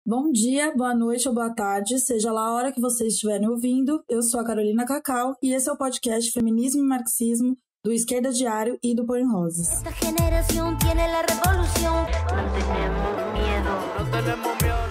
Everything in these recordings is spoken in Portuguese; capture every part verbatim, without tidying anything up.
Bom dia, boa noite ou boa tarde, seja lá a hora que vocês estiverem ouvindo. Eu sou a Carolina Cacau e esse é o podcast Feminismo e Marxismo do Esquerda Diário e do Pôr em Rosas. Esta geração tem a revolução. Não temos medo. Não temos medo.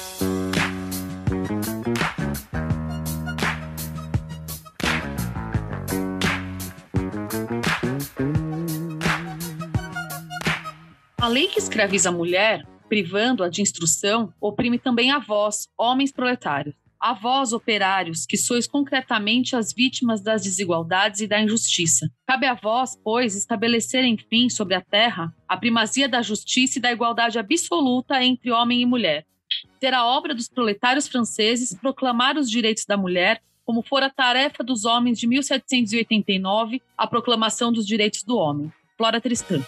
A lei que escraviza a mulher, privando-a de instrução, oprime também a vós, homens proletários. A vós, operários, que sois concretamente as vítimas das desigualdades e da injustiça. Cabe a vós, pois, estabelecer, enfim, sobre a terra, a primazia da justiça e da igualdade absoluta entre homem e mulher. Ser a obra dos proletários franceses proclamar os direitos da mulher, como fora a tarefa dos homens de mil setecentos e oitenta e nove, a proclamação dos direitos do homem. Flora Tristã.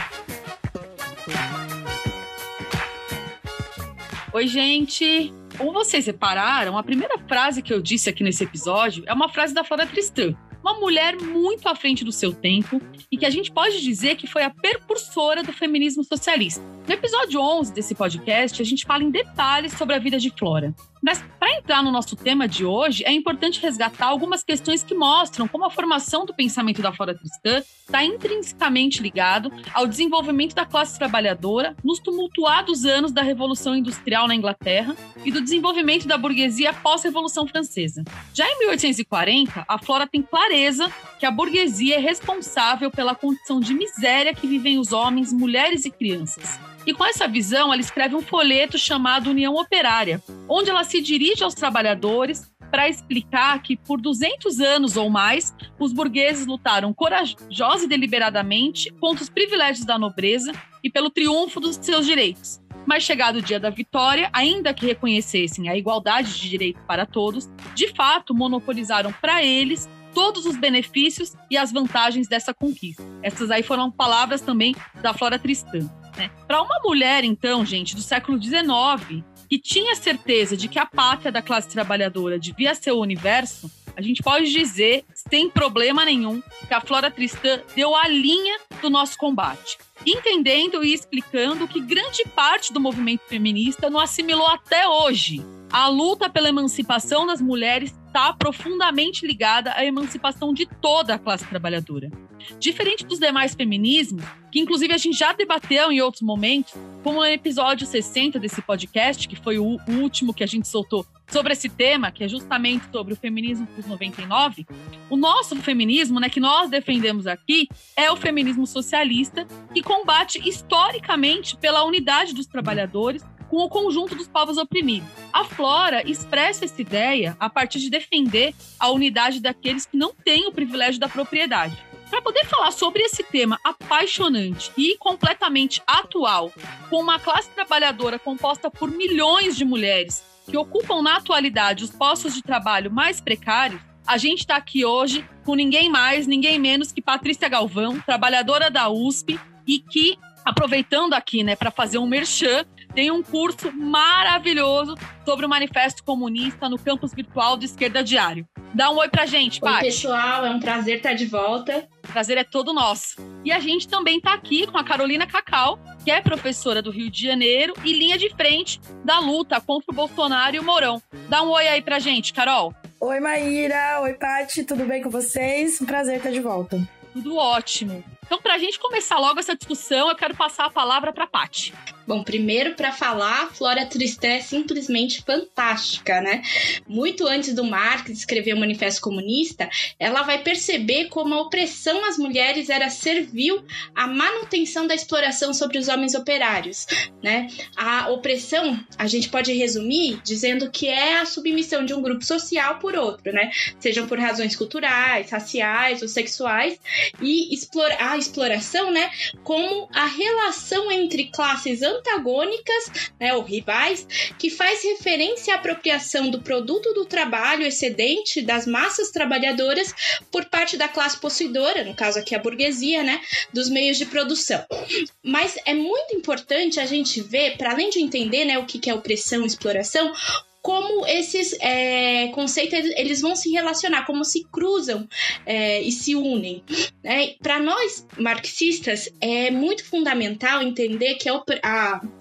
Oi, gente! Como vocês repararam, a primeira frase que eu disse aqui nesse episódio é uma frase da Flora Tristã, uma mulher muito à frente do seu tempo e que a gente pode dizer que foi a precursora do feminismo socialista. No episódio onze desse podcast, a gente fala em detalhes sobre a vida de Flora. Mas para entrar no nosso tema de hoje, é importante resgatar algumas questões que mostram como a formação do pensamento da Flora Tristã está intrinsecamente ligado ao desenvolvimento da classe trabalhadora nos tumultuados anos da Revolução Industrial na Inglaterra e do desenvolvimento da burguesia pós-Revolução Francesa. Já em mil oitocentos e quarenta, a Flora tem clareza que a burguesia é responsável pela condição de miséria que vivem os homens, mulheres e crianças. E com essa visão, ela escreve um folheto chamado União Operária, onde ela se dirige aos trabalhadores para explicar que, por duzentos anos ou mais, os burgueses lutaram corajosa e deliberadamente contra os privilégios da nobreza e pelo triunfo dos seus direitos. Mas chegado o dia da vitória, ainda que reconhecessem a igualdade de direitos para todos, de fato monopolizaram para eles todos os benefícios e as vantagens dessa conquista. Essas aí foram palavras também da Flora Tristã. Né? Para uma mulher, então, gente, do século dezenove, que tinha certeza de que a pátria da classe trabalhadora devia ser o universo, a gente pode dizer, sem problema nenhum, que a Flora Tristã deu a linha do nosso combate, entendendo e explicando que grande parte do movimento feminista não assimilou até hoje. A luta pela emancipação das mulheres está profundamente ligada à emancipação de toda a classe trabalhadora. Diferente dos demais feminismos, que inclusive a gente já debateu em outros momentos, como no episódio sessenta desse podcast, que foi o último que a gente soltou sobre esse tema, que é justamente sobre o feminismo dos noventa e nove, o nosso feminismo, né, que nós defendemos aqui, é o feminismo socialista, que combate historicamente pela unidade dos trabalhadores com o conjunto dos povos oprimidos. A Flora expressa essa ideia a partir de defender a unidade daqueles que não têm o privilégio da propriedade. Para poder falar sobre esse tema apaixonante e completamente atual, com uma classe trabalhadora composta por milhões de mulheres que ocupam na atualidade os postos de trabalho mais precários, a gente está aqui hoje com ninguém mais, ninguém menos que Patrícia Galvão, trabalhadora da U S P e que, aproveitando aqui, né, para fazer um merchan, tem um curso maravilhoso sobre o Manifesto Comunista no campus virtual do Esquerda Diário. Dá um oi pra gente, Paty. Oi, pessoal, é um prazer estar de volta. O prazer é todo nosso. E a gente também tá aqui com a Carolina Cacau, que é professora do Rio de Janeiro e linha de frente da luta contra o Bolsonaro e o Mourão. Dá um oi aí pra gente, Carol. Oi, Maíra. Oi, Paty. Tudo bem com vocês? Um prazer estar de volta. Tudo ótimo. Então, para a gente começar logo essa discussão, eu quero passar a palavra para a Paty. Bom, primeiro, para falar, a Flora Tristã é simplesmente fantástica, né? Muito antes do Marx escrever o Manifesto Comunista, ela vai perceber como a opressão às mulheres era servil à manutenção da exploração sobre os homens operários, né? A opressão, a gente pode resumir dizendo que é a submissão de um grupo social por outro, né? Sejam por razões culturais, raciais ou sexuais, e explorar a exploração, né, como a relação entre classes antagônicas, né, ou rivais, que faz referência à apropriação do produto do trabalho excedente das massas trabalhadoras por parte da classe possuidora, no caso aqui a burguesia, né, dos meios de produção. Mas é muito importante a gente ver, para além de entender, né, o que é opressão e exploração, como esses é, conceitos eles vão se relacionar, como se cruzam é, e se unem. Né? Para nós, marxistas, é muito fundamental entender que a, a,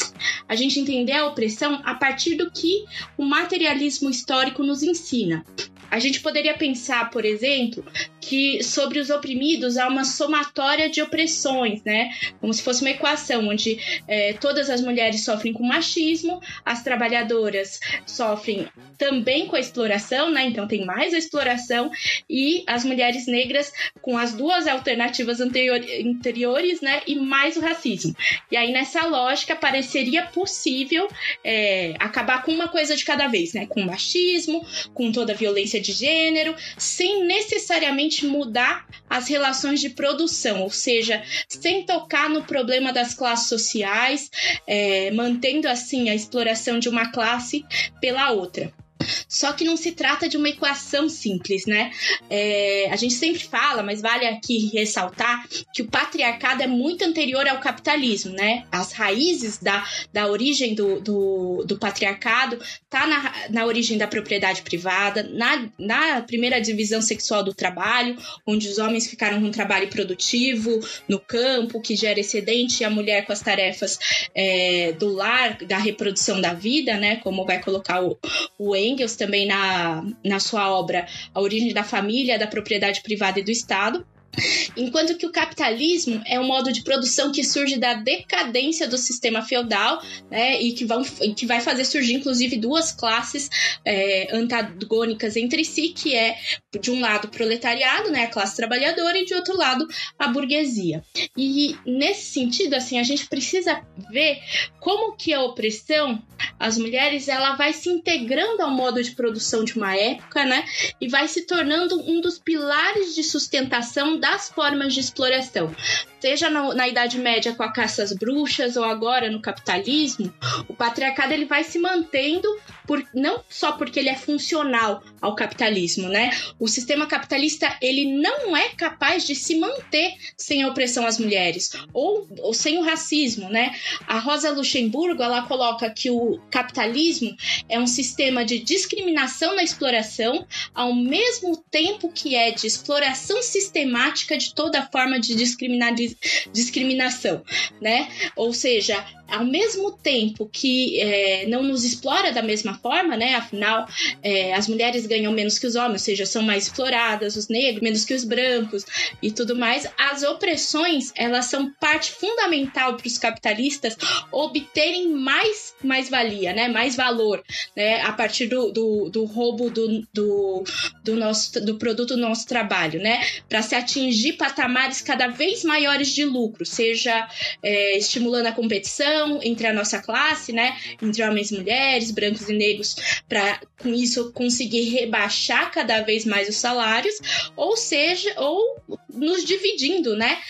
a gente entender a opressão a partir do que o materialismo histórico nos ensina. A gente poderia pensar, por exemplo, que sobre os oprimidos há uma somatória de opressões, né? Como se fosse uma equação, onde é, todas as mulheres sofrem com machismo, as trabalhadoras sofrem também com a exploração, né? Então tem mais a exploração, e as mulheres negras com as duas alternativas anterior, anteriores, né? E mais o racismo. E aí, nessa lógica, pareceria possível é, acabar com uma coisa de cada vez, né? Com o machismo, com toda a violência de gênero, sem necessariamente mudar as relações de produção, ou seja, sem tocar no problema das classes sociais, é, mantendo assim a exploração de uma classe pela outra. Só que não se trata de uma equação simples, né? É, a gente sempre fala, mas vale aqui ressaltar que o patriarcado é muito anterior ao capitalismo, né? As raízes da, da origem do, do, do patriarcado tá na, na origem da propriedade privada, na, na primeira divisão sexual do trabalho, onde os homens ficaram com um trabalho produtivo no campo, que gera excedente, e a mulher com as tarefas é, do lar, da reprodução da vida, né? Como vai colocar o, o Engels também na, na sua obra A Origem da Família, da Propriedade Privada e do Estado. Enquanto que o capitalismo é um modo de produção que surge da decadência do sistema feudal, né, e que, vão, que vai fazer surgir, inclusive, duas classes é, antagônicas entre si, que é, de um lado, o proletariado, né, a classe trabalhadora, e, de outro lado, a burguesia. E, nesse sentido, assim, a gente precisa ver como que a opressão às mulheres ela vai se integrando ao modo de produção de uma época, né, e vai se tornando um dos pilares de sustentação das formas de exploração. Seja na, na Idade Média com a caça às bruxas ou agora no capitalismo, o patriarcado ele vai se mantendo por, não só porque ele é funcional ao capitalismo, né? O sistema capitalista ele não é capaz de se manter sem a opressão às mulheres ou, ou sem o racismo, né? A Rosa Luxemburgo ela coloca que o capitalismo é um sistema de discriminação na exploração ao mesmo tempo que é de exploração sistemática de toda forma de discriminar discriminação, né? Ou seja, ao mesmo tempo que é, não nos explora da mesma forma, né? Afinal, é, as mulheres ganham menos que os homens, ou seja, são mais exploradas, os negros menos que os brancos e tudo mais. As opressões, elas são parte fundamental para os capitalistas obterem mais mais-valia, né? Mais valor, né? A partir do, do, do roubo do, do, do, nosso, do produto do nosso trabalho, né? Para se atingir patamares cada vez maiores de lucro, seja é, estimulando a competição entre a nossa classe, né, entre homens e mulheres, brancos e negros, para com isso conseguir rebaixar cada vez mais os salários, ou seja, ou nos dividindo, né,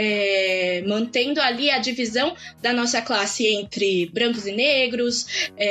é, mantendo ali a divisão da nossa classe entre brancos e negros,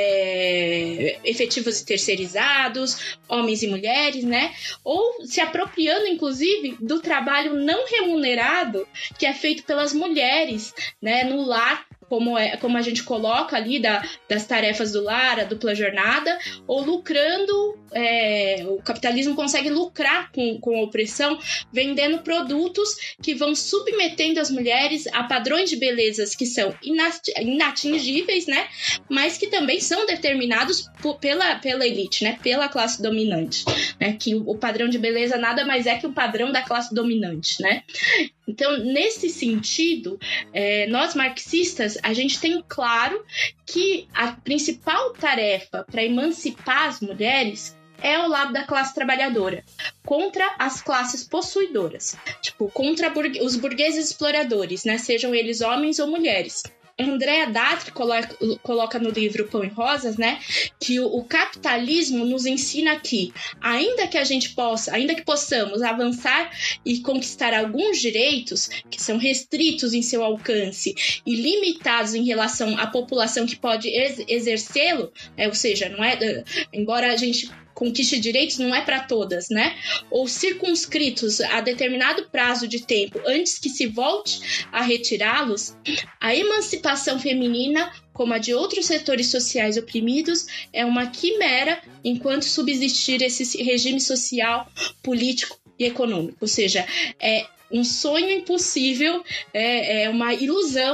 é, efetivos e terceirizados, homens e mulheres, né, ou se apropriando, inclusive, do trabalho não remunerado que é feito pelas mulheres, né, no lar, como, é, como a gente coloca ali da, das tarefas do lar, a dupla jornada, ou lucrando, é, o capitalismo consegue lucrar com, com a opressão, vendendo produtos que vão submetendo as mulheres a padrões de belezas que são inatingíveis, né, mas que também são determinados por, pela, pela elite, né, pela classe dominante, né, que o, o padrão de beleza nada mais é que o padrão da classe dominante, né. Então, nesse sentido, é, nós marxistas, a gente tem claro que a principal tarefa para emancipar as mulheres é ao lado da classe trabalhadora, contra as classes possuidoras, tipo, contra burgue- os burgueses exploradores, né, sejam eles homens ou mulheres. Andréa Datri coloca, coloca no livro Pão e Rosas, né, que o, o capitalismo nos ensina que, ainda que a gente possa, ainda que possamos avançar e conquistar alguns direitos que são restritos em seu alcance e limitados em relação à população que pode ex- exercê-lo, né, ou seja, não é, embora a gente conquiste direitos, não é para todas, né? Ou circunscritos a determinado prazo de tempo antes que se volte a retirá-los, a emancipação feminina, como a de outros setores sociais oprimidos, é uma quimera enquanto subsistir esse regime social, político e econômico. Ou seja, é um sonho impossível, é, é uma ilusão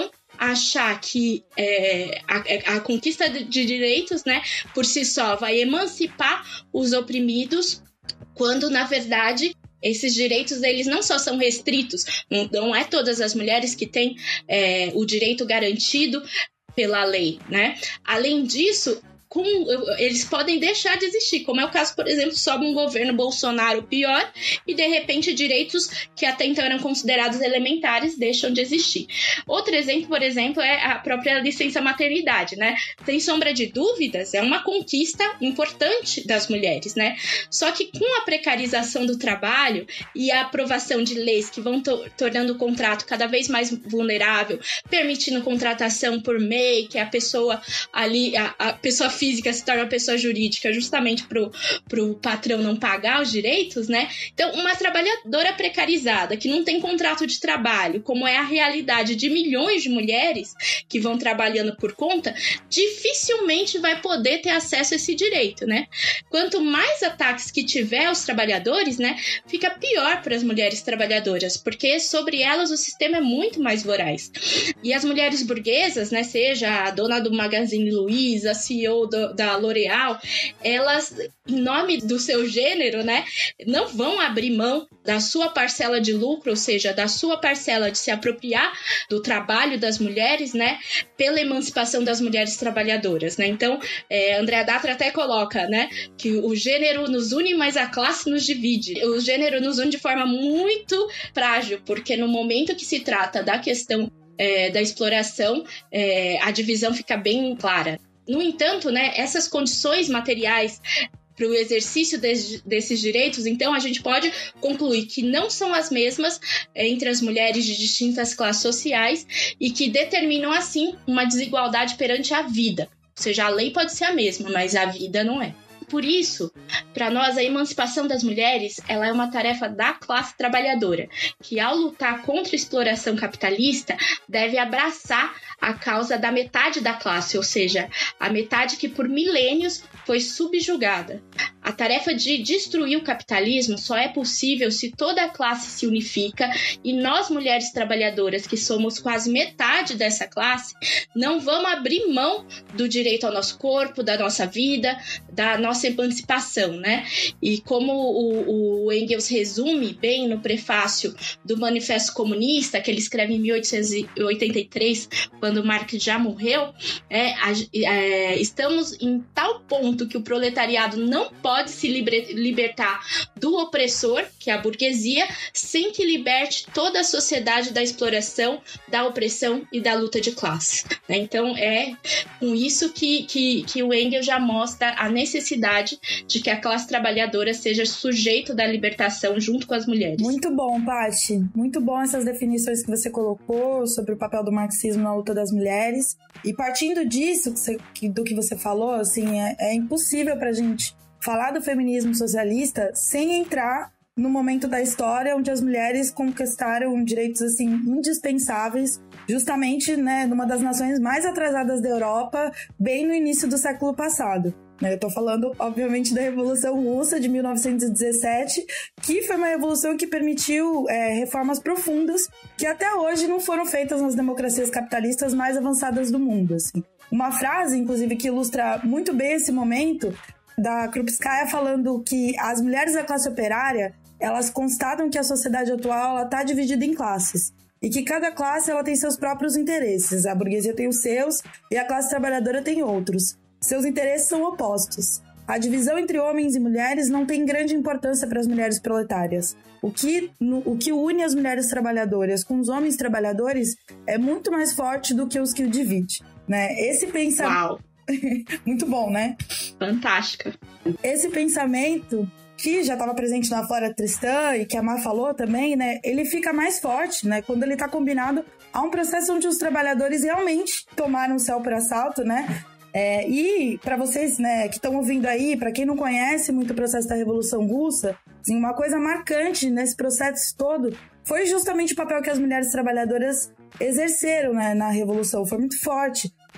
achar que é, a, a conquista de direitos, né, por si só vai emancipar os oprimidos, quando, na verdade, esses direitos, eles não só são restritos, não, não é todas as mulheres que têm é, o direito garantido pela lei, né? Além disso, com, eles podem deixar de existir, como é o caso, por exemplo, sobe um governo Bolsonaro pior e, de repente, direitos que até então eram considerados elementares deixam de existir. Outro exemplo, por exemplo, é a própria licença maternidade, né? Sem sombra de dúvidas, é uma conquista importante das mulheres, né? Só que com a precarização do trabalho e a aprovação de leis que vão to- tornando o contrato cada vez mais vulnerável, permitindo contratação por M E I, que é a pessoa ali, a, a pessoa física se torna uma pessoa jurídica justamente pro, pro patrão não pagar os direitos, né? Então, uma trabalhadora precarizada que não tem contrato de trabalho, como é a realidade de milhões de mulheres que vão trabalhando por conta, dificilmente vai poder ter acesso a esse direito, né? Quanto mais ataques que tiver aos trabalhadores, né, fica pior para as mulheres trabalhadoras, porque sobre elas o sistema é muito mais voraz. E as mulheres burguesas, né, seja a dona do Magazine Luiza, a C E O do, da L'Oréal, elas, em nome do seu gênero, né, não vão abrir mão da sua parcela de lucro, ou seja, da sua parcela de se apropriar do trabalho das mulheres, né, pela emancipação das mulheres trabalhadoras, né? Então, é, Andréa Datra até coloca, né, que o gênero nos une, mas a classe nos divide. O gênero nos une de forma muito frágil, porque no momento que se trata da questão é, da exploração, é, a divisão fica bem clara. No entanto, né, essas condições materiais para o exercício de, desses direitos, então a gente pode concluir que não são as mesmas entre as mulheres de distintas classes sociais e que determinam, assim, uma desigualdade perante a vida. Ou seja, a lei pode ser a mesma, mas a vida não é. Por isso, para nós, a emancipação das mulheres ela é uma tarefa da classe trabalhadora, que ao lutar contra a exploração capitalista, deve abraçar a causa da metade da classe, ou seja, a metade que por milênios foi subjugada. A tarefa de destruir o capitalismo só é possível se toda a classe se unifica e nós, mulheres trabalhadoras, que somos quase metade dessa classe, não vamos abrir mão do direito ao nosso corpo, da nossa vida, da nossa emancipação, né? E como o, o Engels resume bem no prefácio do Manifesto Comunista, que ele escreve em mil oitocentos e oitenta e três, quando Marx já morreu, é, é, estamos em tal ponto que o proletariado não pode se liber, libertar do opressor, que é a burguesia, sem que liberte toda a sociedade da exploração, da opressão e da luta de classe. Então é com isso que, que, que o Engels já mostra a necessidade de que a classe trabalhadora seja sujeito da libertação junto com as mulheres. Muito bom, Paty. Muito bom essas definições que você colocou sobre o papel do marxismo na luta das mulheres. E partindo disso, que você, do que você falou, assim, é, é impossível pra gente falar do feminismo socialista sem entrar no momento da história onde as mulheres conquistaram direitos, assim, indispensáveis, justamente, né, numa das nações mais atrasadas da Europa, bem no início do século passado. Eu tô falando, obviamente, da Revolução Russa de mil novecentos e dezessete, que foi uma revolução que permitiu é, reformas profundas que até hoje não foram feitas nas democracias capitalistas mais avançadas do mundo. Assim. Uma frase, inclusive, que ilustra muito bem esse momento, da Krupskaya, falando que as mulheres da classe operária, elas constatam que a sociedade atual está dividida em classes. E que cada classe ela tem seus próprios interesses. A burguesia tem os seus e a classe trabalhadora tem outros. Seus interesses são opostos. A divisão entre homens e mulheres não tem grande importância para as mulheres proletárias. O que, no, o que une as mulheres trabalhadoras com os homens trabalhadores é muito mais forte do que os que o divide. Né? Esse pensamento... Uau! Muito bom, né? Fantástica. Esse pensamento, que já estava presente na Flora Tristã e que a Má falou também, né? Ele fica mais forte, né? Quando ele está combinado a um processo onde os trabalhadores realmente tomaram o céu por assalto, né? É, e para vocês, né, que estão ouvindo aí, para quem não conhece muito o processo da Revolução Russa, assim, uma coisa marcante nesse processo todo foi justamente o papel que as mulheres trabalhadoras exerceram, né, na Revolução. Foi muito forte.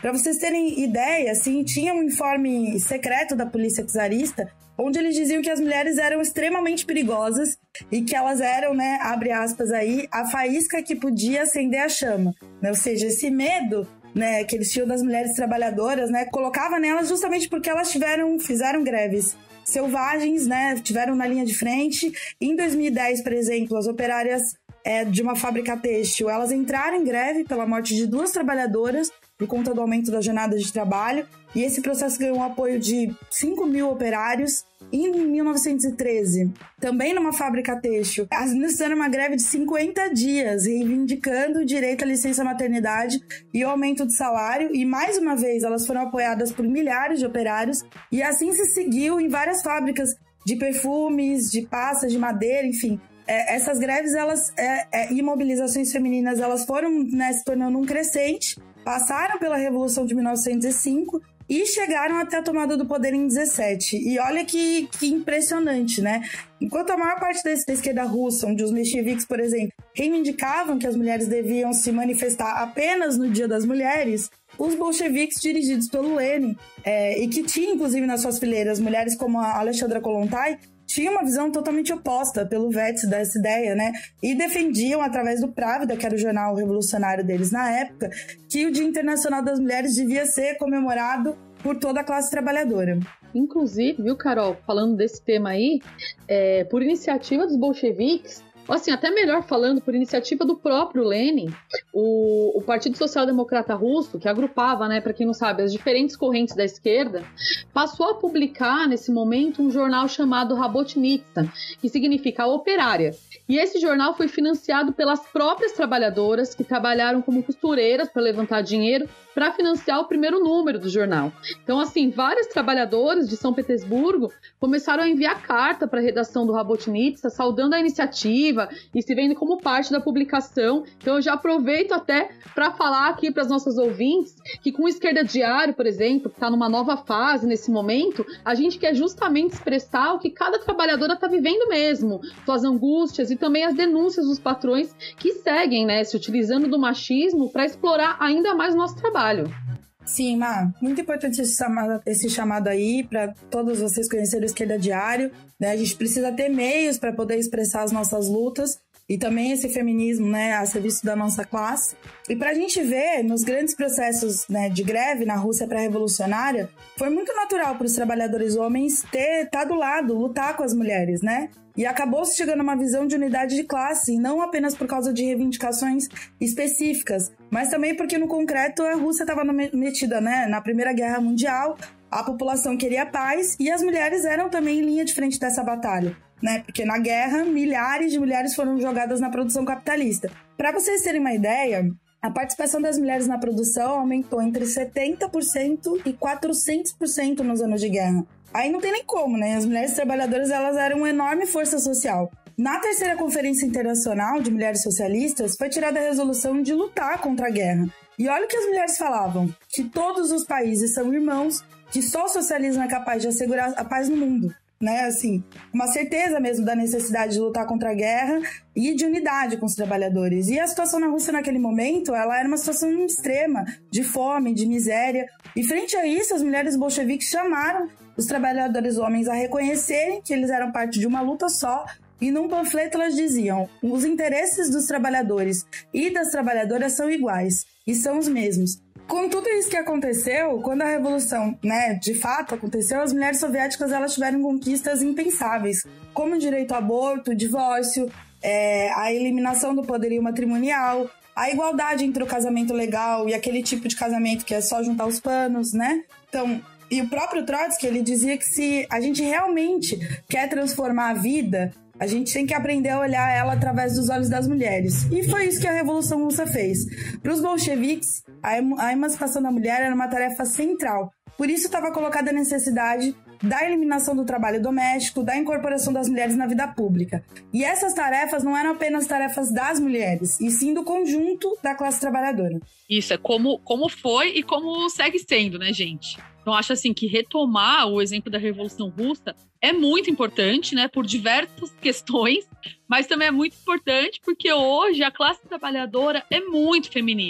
Para vocês terem ideia, assim, tinha um informe secreto da polícia czarista, onde eles diziam que as mulheres eram extremamente perigosas e que elas eram, né, abre aspas aí, a faísca que podia acender a chama. Né? Ou seja, esse medo, né, que eles tinham das mulheres trabalhadoras, né, colocava nelas justamente porque elas tiveram, fizeram greves selvagens, né, tiveram na linha de frente. Em dois mil e dez, por exemplo, as operárias é, de uma fábrica têxtil, elas entraram em greve pela morte de duas trabalhadoras por conta do aumento da jornada de trabalho, e esse processo ganhou o apoio de cinco mil operários. Em mil novecentos e treze, também numa fábrica têxtil, as meninas fizeram uma greve de cinquenta dias, reivindicando o direito à licença maternidade e o aumento de salário, e mais uma vez elas foram apoiadas por milhares de operários, e assim se seguiu em várias fábricas de perfumes, de pastas, de madeira, enfim. É, essas greves elas, é, é, e mobilizações femininas, elas foram, né, se tornando um crescente, passaram pela Revolução de mil novecentos e cinco e chegaram até a tomada do poder em dezessete. E olha que, que impressionante, né? Enquanto a maior parte da, da esquerda russa, onde os mencheviques, por exemplo, reivindicavam que as mulheres deviam se manifestar apenas no Dia das Mulheres, os bolcheviques, dirigidos pelo Lenin, é, e que tinham, inclusive, nas suas fileiras mulheres como a Alexandra Kollontai, tinha uma visão totalmente oposta pelo Vets dessa ideia, né? E defendiam, através do Pravda, que era o jornal revolucionário deles na época, que o Dia Internacional das Mulheres devia ser comemorado por toda a classe trabalhadora. Inclusive, viu, Carol, falando desse tema aí, é, por iniciativa dos bolcheviques, assim, até melhor falando, por iniciativa do próprio Lenin, o, o Partido Social Democrata Russo, que agrupava, né, para quem não sabe, as diferentes correntes da esquerda, passou a publicar, nesse momento, um jornal chamado Rabotnitsa, que significa a operária. E esse jornal foi financiado pelas próprias trabalhadoras, que trabalharam como costureiras para levantar dinheiro para financiar o primeiro número do jornal. Então, assim, várias trabalhadoras de São Petersburgo começaram a enviar carta para a redação do Rabotnitsa, saudando a iniciativa e se vendo como parte da publicação. Então, eu já aproveito até para falar aqui para as nossas ouvintes que com o Esquerda Diário, por exemplo, que está numa nova fase nesse momento, a gente quer justamente expressar o que cada trabalhadora está vivendo mesmo, suas angústias e também as denúncias dos patrões que seguem, né, se utilizando do machismo para explorar ainda mais o nosso trabalho. Sim, Má, muito importante esse chamado, esse chamado aí para todos vocês conhecerem o Esquerda Diário, né? A gente precisa ter meios para poder expressar as nossas lutas e também esse feminismo, né, a serviço da nossa classe. E para a gente ver, nos grandes processos, né, de greve na Rússia pré-revolucionária, foi muito natural para os trabalhadores homens ter tá do lado, lutar com as mulheres, né? E acabou se chegando a uma visão de unidade de classe, e não apenas por causa de reivindicações específicas, mas também porque, no concreto, a Rússia estava metida, né, na Primeira Guerra Mundial, a população queria paz, e as mulheres eram também em linha de frente dessa batalha, né? Porque na guerra, milhares de mulheres foram jogadas na produção capitalista. Para vocês terem uma ideia, a participação das mulheres na produção aumentou entre setenta por cento e quatrocentos por cento nos anos de guerra. Aí não tem nem como, né? As mulheres trabalhadoras, elas eram uma enorme força social. Na terceira Conferência Internacional de Mulheres Socialistas, foi tirada a resolução de lutar contra a guerra. E olha o que as mulheres falavam, que todos os países são irmãos, que só o socialismo é capaz de assegurar a paz no mundo. Né, assim, uma certeza mesmo da necessidade de lutar contra a guerra e de unidade com os trabalhadores. E a situação na Rússia naquele momento, ela era uma situação extrema, de fome, de miséria. E frente a isso, as mulheres bolcheviques chamaram os trabalhadores homens a reconhecerem que eles eram parte de uma luta só. E num panfleto elas diziam: os interesses dos trabalhadores e das trabalhadoras são iguais e são os mesmos. Com tudo isso que aconteceu, quando a Revolução, né, de fato aconteceu, as mulheres soviéticas, elas tiveram conquistas impensáveis, como o direito ao aborto, o divórcio, é, a eliminação do poderio matrimonial, a igualdade entre o casamento legal e aquele tipo de casamento que é só juntar os panos, né? Então, e o próprio Trotsky, ele dizia que se a gente realmente quer transformar a vida, a gente tem que aprender a olhar ela através dos olhos das mulheres. E foi isso que a Revolução Russa fez. Para os bolcheviques, a emancipação da mulher era uma tarefa central. Por isso estava colocada a necessidade da eliminação do trabalho doméstico, da incorporação das mulheres na vida pública. E essas tarefas não eram apenas tarefas das mulheres, e sim do conjunto da classe trabalhadora. Isso, é como, como foi e como segue sendo, né, gente? Então, acho assim que retomar o exemplo da Revolução Russa é muito importante, né, por diversas questões, mas também é muito importante porque hoje a classe trabalhadora é muito feminina.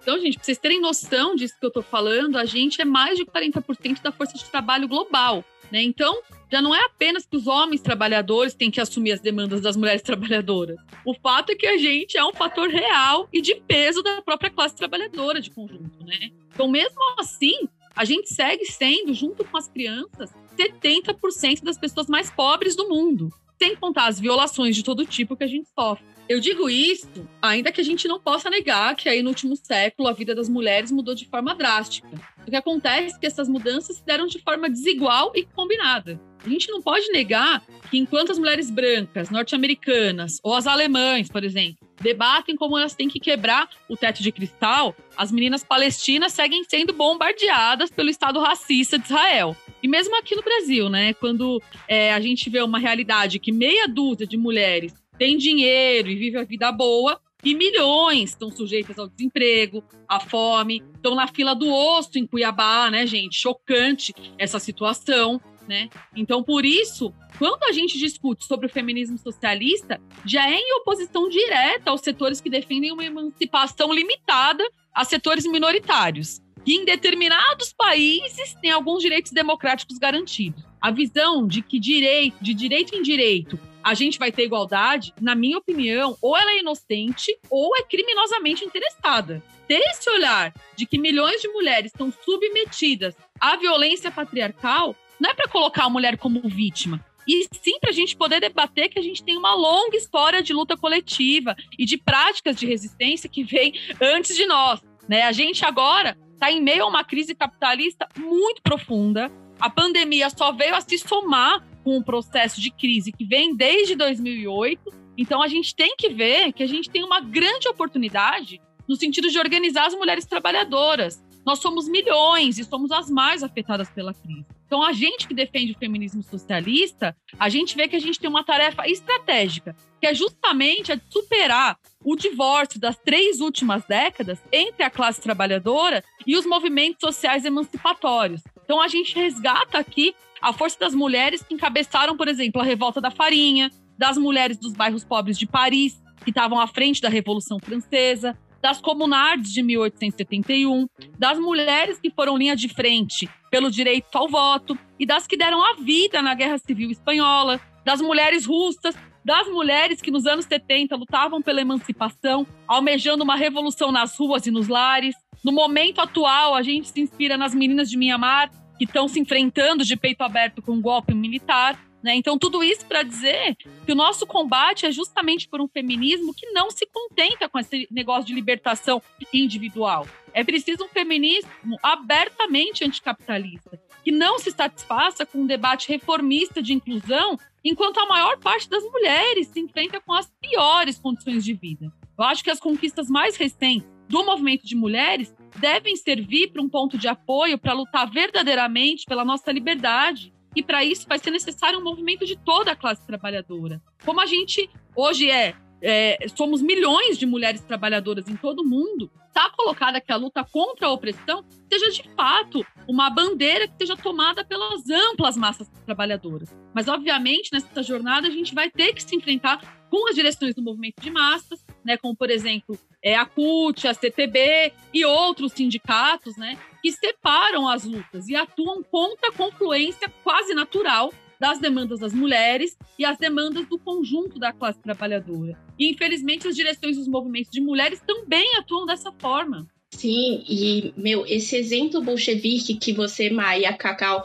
Então, gente, pra vocês terem noção disso que eu tô falando, a gente é mais de quarenta por cento da força de trabalho global, né? Então, já não é apenas que os homens trabalhadores têm que assumir as demandas das mulheres trabalhadoras. O fato é que a gente é um fator real e de peso da própria classe trabalhadora de conjunto, né? Então, mesmo assim, a gente segue sendo, junto com as crianças, setenta por cento das pessoas mais pobres do mundo, sem contar as violações de todo tipo que a gente sofre. Eu digo isso, ainda que a gente não possa negar que aí no último século a vida das mulheres mudou de forma drástica. O que acontece é que essas mudanças se deram de forma desigual e combinada. A gente não pode negar que enquanto as mulheres brancas, norte-americanas ou as alemães, por exemplo, debatem como elas têm que quebrar o teto de cristal, as meninas palestinas seguem sendo bombardeadas pelo Estado racista de Israel. E mesmo aqui no Brasil, né, quando é, a gente vê uma realidade que meia dúzia de mulheres tem dinheiro e vive a vida boa, e milhões estão sujeitas ao desemprego, à fome, estão na fila do osso em Cuiabá, né, gente? Chocante essa situação, né? Então, por isso, quando a gente discute sobre o feminismo socialista, já é em oposição direta aos setores que defendem uma emancipação limitada a setores minoritários, que em determinados países têm alguns direitos democráticos garantidos. A visão de que direito, de direito em direito, a gente vai ter igualdade, na minha opinião, ou ela é inocente ou é criminosamente interessada. Ter esse olhar de que milhões de mulheres estão submetidas à violência patriarcal não é para colocar a mulher como vítima, e sim para a gente poder debater que a gente tem uma longa história de luta coletiva e de práticas de resistência que vem antes de nós, né? A gente agora está em meio a uma crise capitalista muito profunda. A pandemia só veio a se somar com um processo de crise que vem desde dois mil e oito. Então, a gente tem que ver que a gente tem uma grande oportunidade no sentido de organizar as mulheres trabalhadoras. Nós somos milhões e somos as mais afetadas pela crise. Então, a gente que defende o feminismo socialista, a gente vê que a gente tem uma tarefa estratégica, que é justamente a de superar o divórcio das três últimas décadas entre a classe trabalhadora e os movimentos sociais emancipatórios. Então, a gente resgata aqui a força das mulheres que encabeçaram, por exemplo, a Revolta da Farinha, das mulheres dos bairros pobres de Paris, que estavam à frente da Revolução Francesa, das comunardes de mil oitocentos e setenta e um, das mulheres que foram linha de frente pelo direito ao voto e das que deram a vida na Guerra Civil Espanhola, das mulheres russas, das mulheres que nos anos setenta lutavam pela emancipação, almejando uma revolução nas ruas e nos lares. No momento atual, a gente se inspira nas meninas de Mianmar, que estão se enfrentando de peito aberto com um golpe militar, né? Então, tudo isso para dizer que o nosso combate é justamente por um feminismo que não se contenta com esse negócio de libertação individual. É preciso um feminismo abertamente anticapitalista, que não se satisfaça com um debate reformista de inclusão, enquanto a maior parte das mulheres se enfrenta com as piores condições de vida. Eu acho que as conquistas mais recentes do movimento de mulheres devem servir para um ponto de apoio para lutar verdadeiramente pela nossa liberdade. E para isso vai ser necessário um movimento de toda a classe trabalhadora. Como a gente hoje é, é somos milhões de mulheres trabalhadoras em todo o mundo, está colocada que a luta contra a opressão seja de fato uma bandeira que seja tomada pelas amplas massas trabalhadoras. Mas, obviamente, nessa jornada a gente vai ter que se enfrentar com as direções do movimento de massas, né, como, por exemplo, é, a C U T, a C P B e outros sindicatos, né, que separam as lutas e atuam contra a confluência quase natural das demandas das mulheres e as demandas do conjunto da classe trabalhadora. E, infelizmente, as direções dos movimentos de mulheres também atuam dessa forma. Sim, e, meu, esse exemplo bolchevique que você, Maia e a Cacau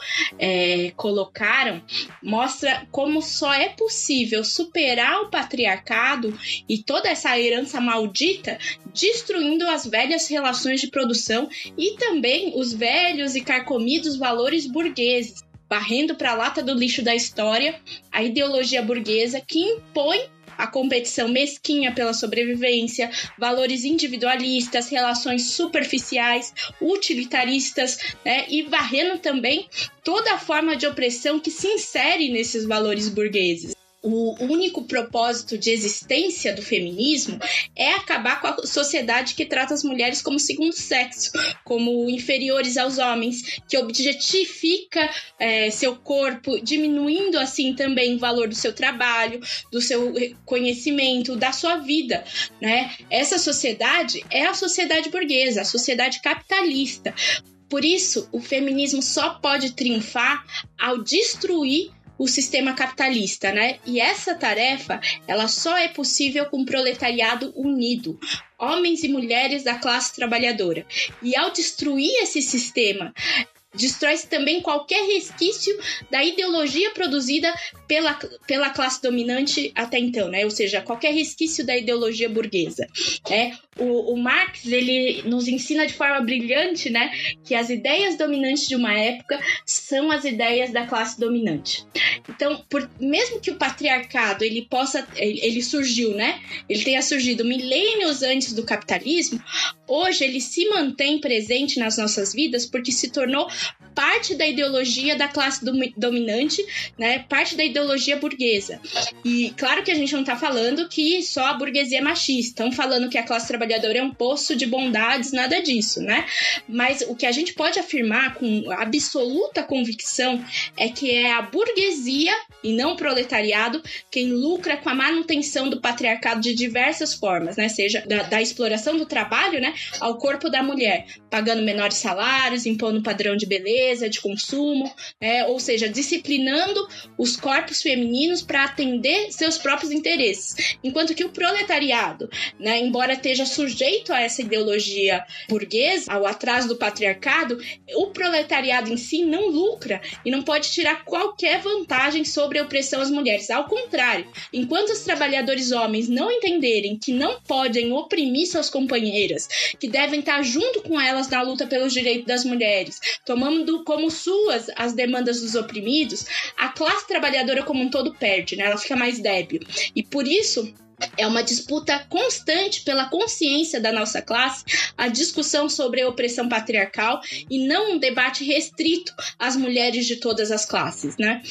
é, colocaram mostra como só é possível superar o patriarcado e toda essa herança maldita destruindo as velhas relações de produção e também os velhos e carcomidos valores burgueses, varrendo para a lata do lixo da história a ideologia burguesa que impõe a competição mesquinha pela sobrevivência, valores individualistas, relações superficiais, utilitaristas, né? E varrendo também toda a forma de opressão que se insere nesses valores burgueses. o único propósito de existência do feminismo é acabar com a sociedade que trata as mulheres como segundo sexo, como inferiores aos homens, que objetifica é, seu corpo, diminuindo assim também o valor do seu trabalho, do seu conhecimento, da sua vida, né? Essa sociedade é a sociedade burguesa, a sociedade capitalista. Por isso, o feminismo só pode triunfar ao destruir o sistema capitalista, né? E essa tarefa, ela só é possível com um proletariado unido, homens e mulheres da classe trabalhadora. E ao destruir esse sistema, destrói-se também qualquer resquício da ideologia produzida pela, pela classe dominante até então, né? Ou seja, qualquer resquício da ideologia burguesa, né? O, o Marx, ele nos ensina de forma brilhante, né, que as ideias dominantes de uma época são as ideias da classe dominante. Então, por, mesmo que o patriarcado ele possa, ele surgiu, né? Ele tenha surgido milênios antes do capitalismo, hoje ele se mantém presente nas nossas vidas porque se tornou parte da ideologia da classe dominante, né? Parte da ideologia burguesa. E claro que a gente não está falando que só a burguesia é machista, estão falando que a classe trabalhadora é um poço de bondades, nada disso, né? Mas o que a gente pode afirmar com absoluta convicção é que é a burguesia e não o proletariado quem lucra com a manutenção do patriarcado de diversas formas, né? Seja da, da exploração do trabalho, né, ao corpo da mulher, pagando menores salários, impondo padrão de beleza, de consumo, né? Ou seja, disciplinando os corpos femininos para atender seus próprios interesses. Enquanto que o proletariado, né, embora esteja sujeito a essa ideologia burguesa, ao atraso do patriarcado, o proletariado em si não lucra e não pode tirar qualquer vantagem sobre a opressão às mulheres. Ao contrário, enquanto os trabalhadores homens não entenderem que não podem oprimir suas companheiras, que devem estar junto com elas na luta pelos direitos das mulheres, tomando como suas as demandas dos oprimidos, a classe trabalhadora como um todo perde, né? Ela fica mais débil. E por isso é uma disputa constante pela consciência da nossa classe, a discussão sobre a opressão patriarcal e não um debate restrito às mulheres de todas as classes, né?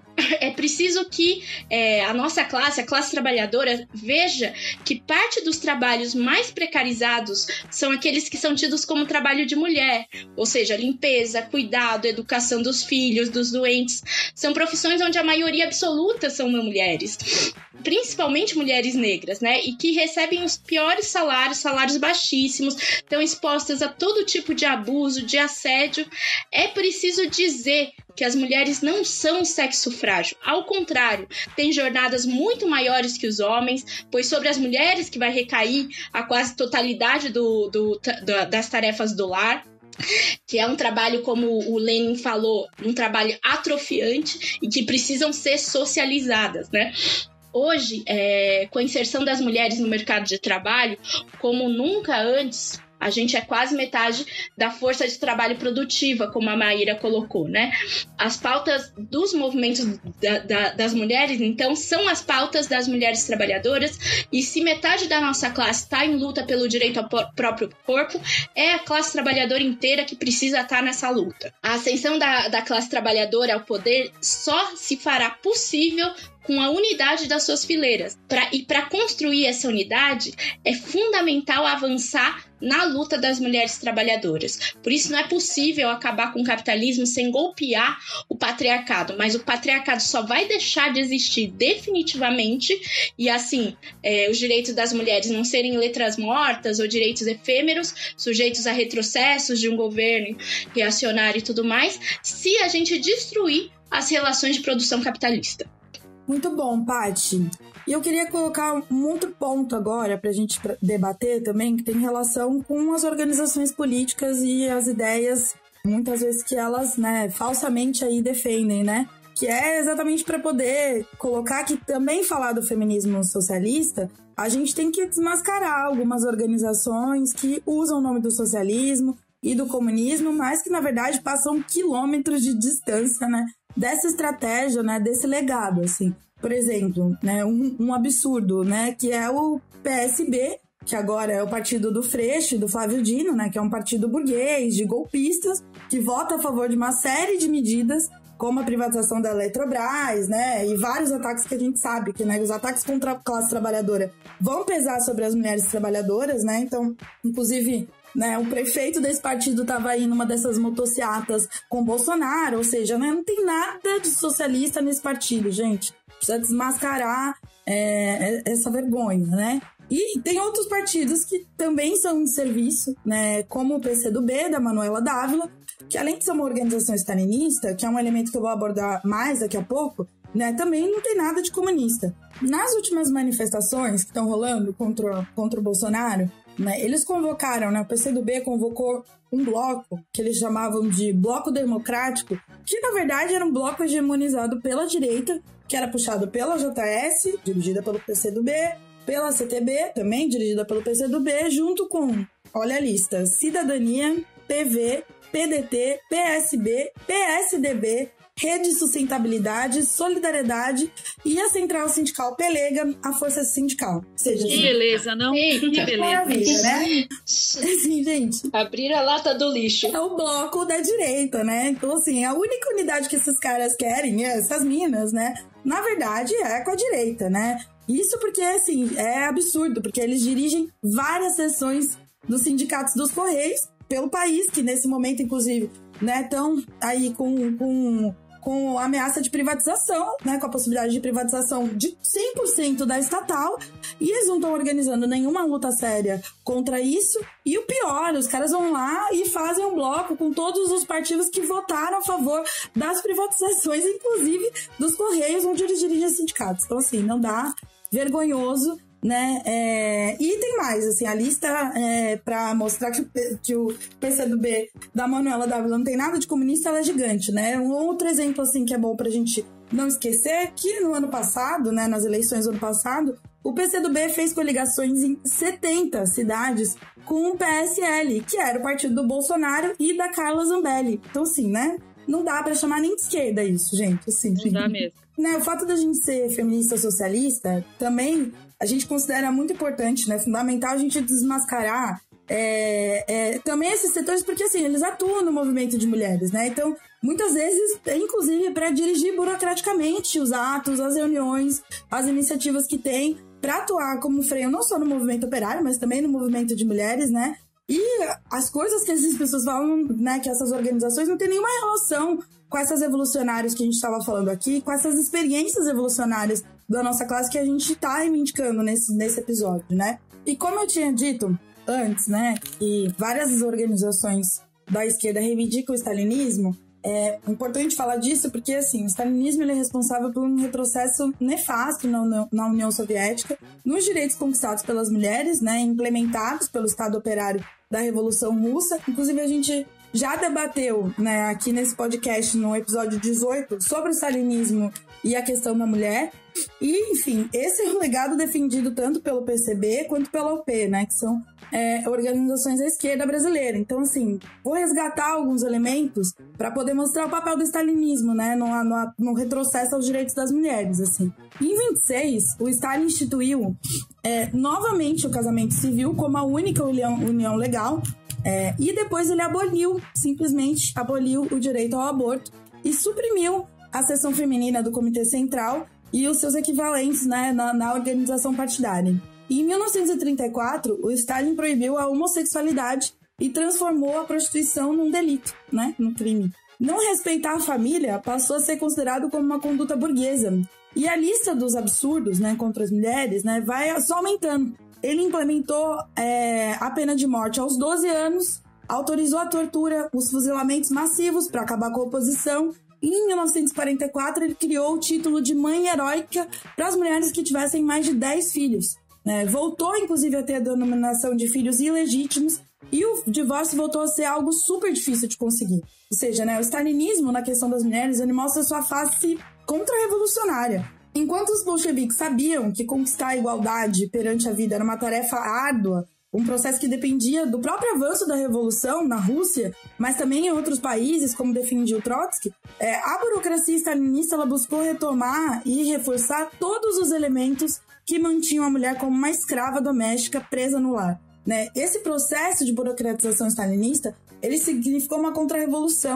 É preciso que é, a nossa classe, a classe trabalhadora, veja que parte dos trabalhos mais precarizados são aqueles que são tidos como trabalho de mulher, ou seja, limpeza, cuidado, educação dos filhos, dos doentes. São profissões onde a maioria absoluta são mulheres, principalmente mulheres negras, né? E que recebem os piores salários, salários baixíssimos, estão expostas a todo tipo de abuso, de assédio. É preciso dizer que as mulheres não são sexo frágil. Ao contrário, têm jornadas muito maiores que os homens, pois sobre as mulheres que vai recair a quase totalidade do, do, do, das tarefas do lar, que é um trabalho, como o Lenin falou, um trabalho atrofiante e que precisam ser socializadas, né? Hoje, é, com a inserção das mulheres no mercado de trabalho, como nunca antes, a gente é quase metade da força de trabalho produtiva, como a Maíra colocou, né? As pautas dos movimentos da, da, das mulheres, então, são as pautas das mulheres trabalhadoras, e se metade da nossa classe está em luta pelo direito ao próprio corpo, é a classe trabalhadora inteira que precisa estar nessa luta. A ascensão da, da classe trabalhadora ao poder só se fará possível com a unidade das suas fileiras. Pra, e para construir essa unidade, é fundamental avançar na luta das mulheres trabalhadoras. Por isso não é possível acabar com o capitalismo sem golpear o patriarcado, mas o patriarcado só vai deixar de existir definitivamente, e assim, é, os direitos das mulheres não serem letras mortas ou direitos efêmeros, sujeitos a retrocessos de um governo reacionário e tudo mais, se a gente destruir as relações de produção capitalista. Muito bom, Paty. E eu queria colocar um outro ponto agora para a gente debater também, que tem relação com as organizações políticas e as ideias, muitas vezes, que elas, né, falsamente aí defendem, né? Que é exatamente para poder colocar que também falar do feminismo socialista, a gente tem que desmascarar algumas organizações que usam o nome do socialismo e do comunismo, mas que, na verdade, passam quilômetros de distância, né, dessa estratégia, né, desse legado, assim. Por exemplo, né, um, um absurdo, né, que é o P S B, que agora é o partido do Freixo e do Flávio Dino, né, que é um partido burguês, de golpistas, que vota a favor de uma série de medidas como a privatização da Eletrobras, né, e vários ataques que a gente sabe que, né, os ataques contra a classe trabalhadora vão pesar sobre as mulheres trabalhadoras, né, então, inclusive, né, o prefeito desse partido estava aí numa dessas motocicletas com Bolsonaro, ou seja, né, não tem nada de socialista nesse partido, gente, precisa desmascarar é, essa vergonha, né. E tem outros partidos que também são de serviço, né, como o P C do B, da Manuela Dávila, que além de ser uma organização stalinista, que é um elemento que eu vou abordar mais daqui a pouco, né, também não tem nada de comunista. Nas últimas manifestações que estão rolando contra, contra o Bolsonaro, né, eles convocaram, né, o P C do B convocou um bloco que eles chamavam de Bloco Democrático, que na verdade era um bloco hegemonizado pela direita, que era puxado pela J S, dirigida pelo P C do B, pela C T B, também dirigida pelo P C do B, junto com, olha a lista, Cidadania, P V, P D T, P S B, P S D B, Rede Sustentabilidade, Solidariedade e a Central Sindical Pelega, a Força Sindical. Ou seja, que assim, beleza, não? Eita, que beleza. Maravilha, né? Assim, gente. Abrir a lata do lixo. É o bloco da direita, né? Então, assim, a única unidade que esses caras querem, essas minas, né? Na verdade, é com a direita, né? Isso porque, assim, é absurdo, porque eles dirigem várias seções dos sindicatos dos Correios pelo país, que nesse momento, inclusive, né, estão aí com, com, com ameaça de privatização, né, com a possibilidade de privatização de cem por cento da estatal, e eles não estão organizando nenhuma luta séria contra isso, e o pior, os caras vão lá e fazem um bloco com todos os partidos que votaram a favor das privatizações, inclusive dos Correios, onde eles dirigem os sindicatos. Então, assim, não dá, vergonhoso, né, é, e tem mais, assim, a lista é, para mostrar que, que o P C do B da Manuela Dávila não tem nada de comunista, ela é gigante, né, um outro exemplo, assim, que é bom pra gente não esquecer, que no ano passado, né, nas eleições do ano passado, o P C do B fez coligações em setenta cidades com o P S L, que era o partido do Bolsonaro e da Carla Zambelli, então, assim, né, não dá pra chamar nem de esquerda isso, gente, assim. Não dá mesmo. Né, o fato da gente ser feminista socialista também a gente considera muito importante, né? Fundamental a gente desmascarar é, é, também esses setores, porque assim, eles atuam no movimento de mulheres, né? Então, muitas vezes, inclusive, para dirigir burocraticamente os atos, as reuniões, as iniciativas que tem, para atuar como freio não só no movimento operário, mas também no movimento de mulheres, né? E as coisas que essas pessoas falam, né, que essas organizações não têm nenhuma relação com essas revolucionárias que a gente estava falando aqui, com essas experiências revolucionárias da nossa classe que a gente está reivindicando nesse, nesse episódio, né? E como eu tinha dito antes, né, que várias organizações da esquerda reivindicam o stalinismo, é importante falar disso porque, assim, o stalinismo ele é responsável por um retrocesso nefasto na, na União Soviética, nos direitos conquistados pelas mulheres, né, implementados pelo Estado Operário da Revolução Russa. Inclusive, a gente já debateu, né, aqui nesse podcast, no episódio dezoito, sobre o stalinismo e a questão da mulher. E, enfim, esse é um legado defendido tanto pelo P C B quanto pela U P, né, que são é, organizações da esquerda brasileira. Então, assim, vou resgatar alguns elementos para poder mostrar o papel do stalinismo, né, no, no, no retrocesso aos direitos das mulheres, assim. Em vinte e seis, o Stalin instituiu é, novamente o casamento civil como a única união, união legal, é, e depois ele aboliu, simplesmente aboliu o direito ao aborto e suprimiu a seção feminina do Comitê Central e os seus equivalentes, né, na, na organização partidária. E em mil novecentos e trinta e quatro, o Stalin proibiu a homossexualidade e transformou a prostituição num delito, né, num crime. Não respeitar a família passou a ser considerado como uma conduta burguesa. E a lista dos absurdos, né, contra as mulheres, né, vai só aumentando. Ele implementou é, a pena de morte aos doze anos, autorizou a tortura, os fuzilamentos massivos para acabar com a oposição. E em mil novecentos e quarenta e quatro, ele criou o título de mãe heróica para as mulheres que tivessem mais de dez filhos. É, voltou, inclusive, a ter a denominação de filhos ilegítimos e o divórcio voltou a ser algo super difícil de conseguir. Ou seja, né, o stalinismo, na questão das mulheres, ele mostra sua face contra-revolucionária. Enquanto os bolcheviques sabiam que conquistar a igualdade perante a vida era uma tarefa árdua, um processo que dependia do próprio avanço da revolução na Rússia, mas também em outros países, como defendia o Trotsky, é, a burocracia stalinista ela buscou retomar e reforçar todos os elementos que mantinham a mulher como uma escrava doméstica presa no lar. Né? Esse processo de burocratização stalinista, ele significou uma contra-revolução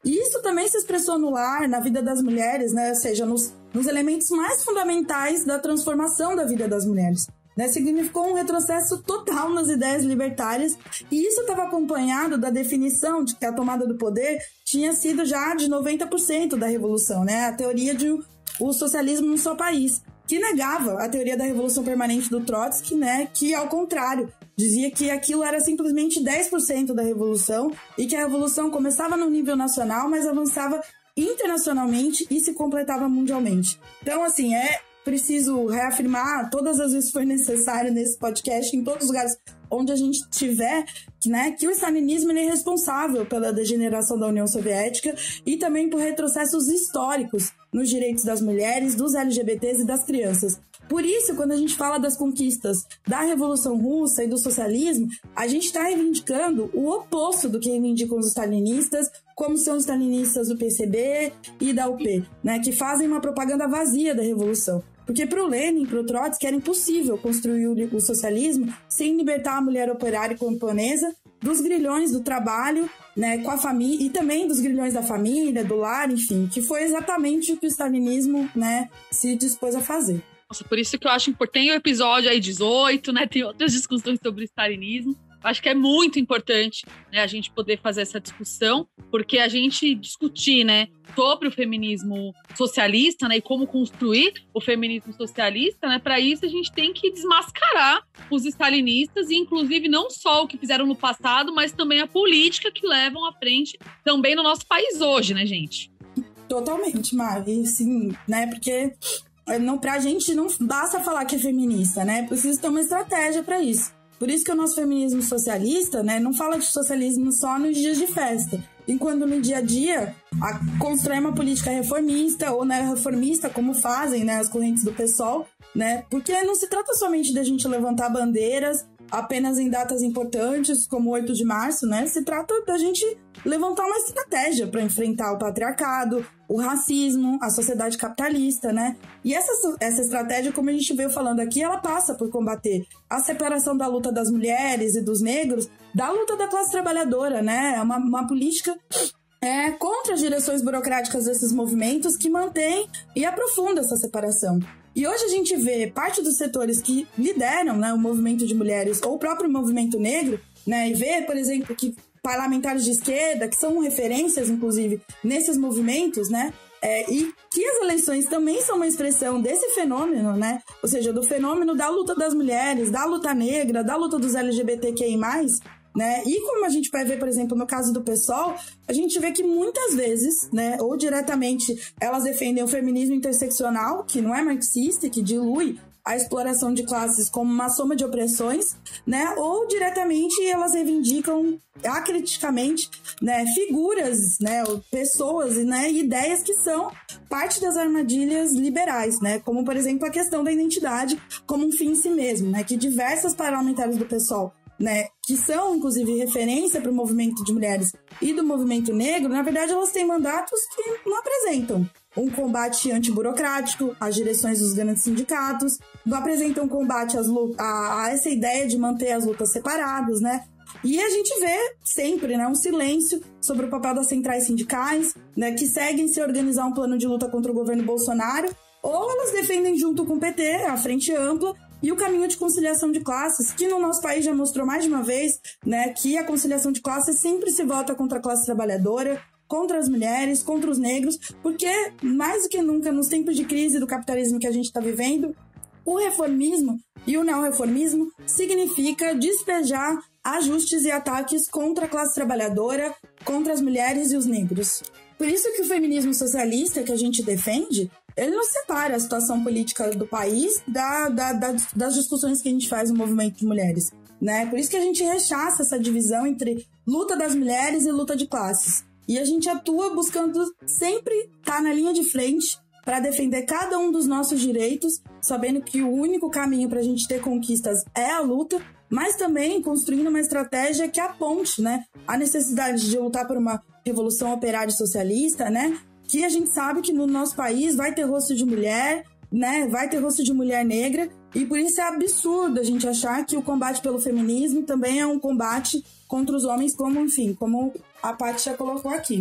E isso também se expressou no lar, na vida das mulheres, né? Ou seja, nos, nos elementos mais fundamentais da transformação da vida das mulheres. Né? Significou um retrocesso total nas ideias libertárias, e isso estava acompanhado da definição de que a tomada do poder tinha sido já de noventa por cento da revolução, né? A teoria de o socialismo num só país, que negava a teoria da revolução permanente do Trotsky, né? Que, ao contrário, dizia que aquilo era simplesmente dez por cento da revolução e que a revolução começava no nível nacional, mas avançava internacionalmente e se completava mundialmente. Então, assim, é preciso reafirmar todas as vezes que for necessário nesse podcast, em todos os lugares onde a gente tiver, né, que o stalinismo ele é responsável pela degeneração da União Soviética e também por retrocessos históricos nos direitos das mulheres, dos L G B Ts e das crianças. Por isso, quando a gente fala das conquistas da Revolução Russa e do socialismo, a gente está reivindicando o oposto do que reivindicam os stalinistas, como são os stalinistas do P C B e da U P, né, que fazem uma propaganda vazia da Revolução. Porque para o Lenin, para o Trotsky, era impossível construir o socialismo sem libertar a mulher operária e camponesa dos grilhões do trabalho, né, com a família, e também dos grilhões da família, do lar, enfim, que foi exatamente o que o stalinismo, né, se dispôs a fazer. Nossa, por isso que eu acho importante o episódio aí dezoito, né, tem outras discussões sobre o stalinismo. Acho que é muito importante, né, a gente poder fazer essa discussão, porque a gente discutir, né, sobre o feminismo socialista, né, e como construir o feminismo socialista, né, para isso a gente tem que desmascarar os stalinistas e, inclusive, não só o que fizeram no passado, mas também a política que levam à frente também no nosso país hoje, né, gente? Totalmente, Mari, sim, né, porque não, pra gente não basta falar que é feminista, né, precisa ter uma estratégia para isso. Por isso que o nosso feminismo socialista, né, não fala de socialismo só nos dias de festa, enquanto no dia a dia a, constrói uma política reformista ou né, reformista, como fazem, né, as correntes do PSOL, né, porque não se trata somente de a gente levantar bandeiras apenas em datas importantes, como oito de março, né, se trata da gente levantar uma estratégia para enfrentar o patriarcado, o racismo, a sociedade capitalista, né? E essa, essa estratégia, como a gente veio falando aqui, ela passa por combater a separação da luta das mulheres e dos negros da luta da classe trabalhadora, né? É uma, uma política é, contra as direções burocráticas desses movimentos que mantém e aprofunda essa separação. E hoje a gente vê parte dos setores que lideram, né, o movimento de mulheres ou o próprio movimento negro, né, e vê, por exemplo, que parlamentares de esquerda, que são referências, inclusive, nesses movimentos, né, é, e que as eleições também são uma expressão desse fenômeno, né, ou seja, do fenômeno da luta das mulheres, da luta negra, da luta dos L G B T Q I mais, né? E como a gente vai ver, por exemplo, no caso do PSOL, a gente vê que muitas vezes, né, ou diretamente elas defendem o feminismo interseccional, que não é marxista e que dilui a exploração de classes como uma soma de opressões, né? Ou diretamente elas reivindicam acriticamente, né, figuras, né, pessoas, né, ideias que são parte das armadilhas liberais, né? Como, por exemplo, a questão da identidade como um fim em si mesmo, né? Que diversas parlamentares do PSOL, né, que são, inclusive, referência para o movimento de mulheres e do movimento negro, na verdade, elas têm mandatos que não apresentam um combate antiburocrático às direções dos grandes sindicatos, não apresentam um combate às lutas, a, a essa ideia de manter as lutas separadas, né? E a gente vê sempre, né, um silêncio sobre o papel das centrais sindicais, né, que seguem se organizar um plano de luta contra o governo Bolsonaro, ou elas defendem junto com o P T, a Frente Ampla, e o caminho de conciliação de classes, que no nosso país já mostrou mais de uma vez, né, que a conciliação de classes sempre se volta contra a classe trabalhadora, contra as mulheres, contra os negros, porque mais do que nunca, nos tempos de crise do capitalismo que a gente está vivendo, o reformismo e o neorreformismo significa despejar ajustes e ataques contra a classe trabalhadora, contra as mulheres e os negros. Por isso que o feminismo socialista que a gente defende, ele não separa a situação política do país da, da, da, das discussões que a gente faz no movimento de mulheres, né? Por isso que a gente rechaça essa divisão entre luta das mulheres e luta de classes. E a gente atua buscando sempre estar na linha de frente para defender cada um dos nossos direitos, sabendo que o único caminho para a gente ter conquistas é a luta, mas também construindo uma estratégia que aponte, né, a necessidade de lutar por uma revolução operária e socialista, né, que a gente sabe que no nosso país vai ter rosto de mulher, né, vai ter rosto de mulher negra, e por isso é absurdo a gente achar que o combate pelo feminismo também é um combate contra os homens, como, enfim, como a Paty já colocou aqui.